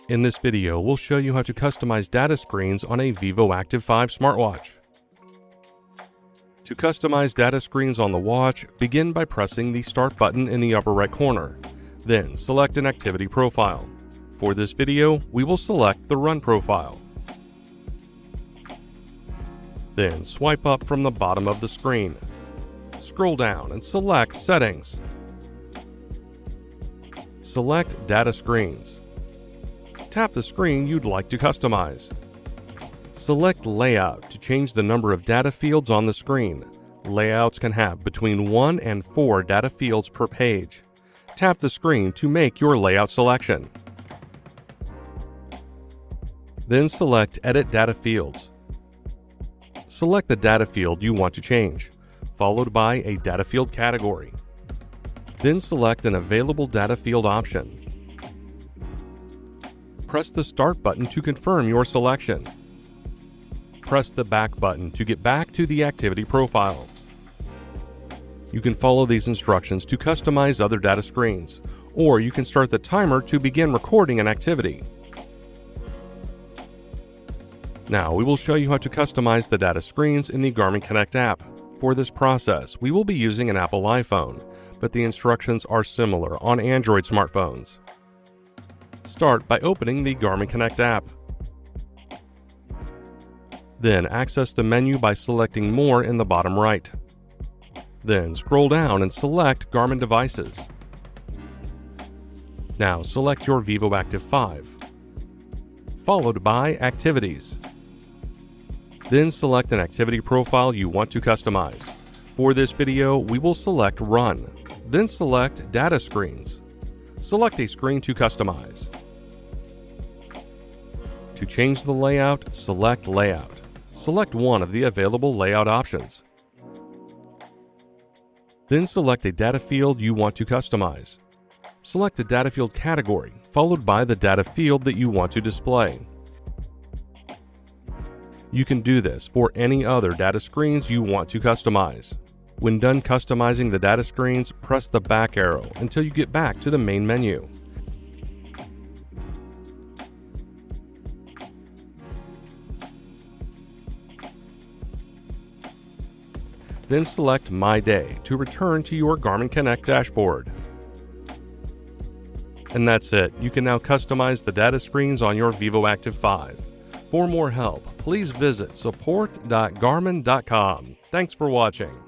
In this video, we'll show you how to customize data screens on a Vivo Active 5 smartwatch. To customize data screens on the watch, begin by pressing the Start button in the upper right corner. Then select an activity profile. For this video, we will select the Run profile. Then swipe up from the bottom of the screen. Scroll down and select Settings. Select Data Screens. Tap the screen you'd like to customize. Select Layout to change the number of data fields on the screen. Layouts can have between 1 and 4 data fields per page. Tap the screen to make your layout selection. Then select Edit Data Fields. Select the data field you want to change, followed by a data field category. Then select an available data field option. Press the Start button to confirm your selection. Press the Back button to get back to the activity profile. You can follow these instructions to customize other data screens, or you can start the timer to begin recording an activity. Now we will show you how to customize the data screens in the Garmin Connect app. For this process, we will be using an Apple iPhone, but the instructions are similar on Android smartphones. Start by opening the Garmin Connect app. Then access the menu by selecting More in the bottom right. Then scroll down and select Garmin Devices. Now select your Vivo Active 5, followed by Activities. Then select an activity profile you want to customize. For this video, we will select Run. Then select Data Screens. Select a screen to customize. To change the layout, select Layout. Select one of the available layout options. Then select a data field you want to customize. Select the data field category, followed by the data field that you want to display. You can do this for any other data screens you want to customize. When done customizing the data screens, press the back arrow until you get back to the main menu. Then select My Day to return to your Garmin Connect dashboard. And that's it. You can now customize the data screens on your Vivo Active 5. For more help, please visit support.garmin.com. Thanks for watching.